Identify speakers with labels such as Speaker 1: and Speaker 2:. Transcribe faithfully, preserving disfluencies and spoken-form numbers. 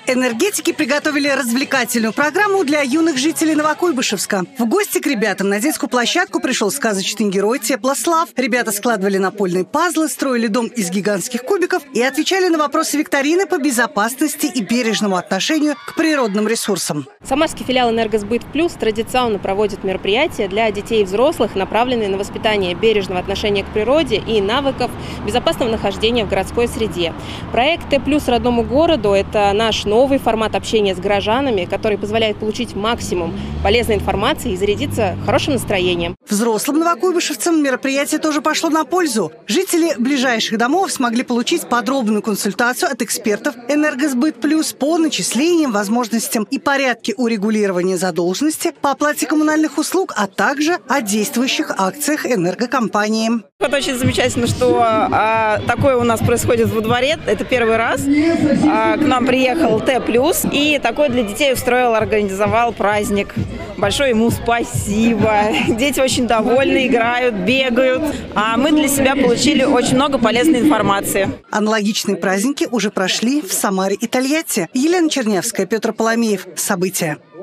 Speaker 1: Энергетики приготовили развлекательную программу для юных жителей Новокуйбышевска. В гости к ребятам на детскую площадку пришел сказочный герой Теплослав. Ребята складывали напольные пазлы, строили дом из гигантских кубиков и отвечали на вопросы викторины по безопасности и бережному отношению к природным ресурсам.
Speaker 2: Самарский филиал «Энергосбыт Плюс» традиционно проводит мероприятия для детей и взрослых, направленные на воспитание бережного отношения к природе и навыков безопасного нахождения в городской среде. Проект «Т плюс родному городу» – это наш новый формат общения с горожанами, который позволяет получить максимум полезной информации и зарядиться хорошим настроением.
Speaker 1: Взрослым новокуйбышевцам мероприятие тоже пошло на пользу. Жители ближайших домов смогли получить подробную консультацию от экспертов «Энергосбыт Плюс» по начислениям, возможностям и порядке урегулирования задолженности по оплате коммунальных услуг, а также о действующих акциях энергокомпании.
Speaker 3: Это очень замечательно, что а, такое у нас происходит во дворе. Это первый раз. А, к нам приехал Т плюс и такой для детей устроил, организовал праздник. Большое ему спасибо. Дети очень довольны, играют, бегают. А мы для себя получили очень много полезной информации.
Speaker 1: Аналогичные праздники уже прошли в Самаре и Тольятти. Елена Чернявская, Петр Поломеев. События.